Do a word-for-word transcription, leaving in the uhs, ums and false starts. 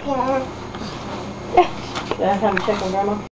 Yeah. Did I have time to check on Grandma?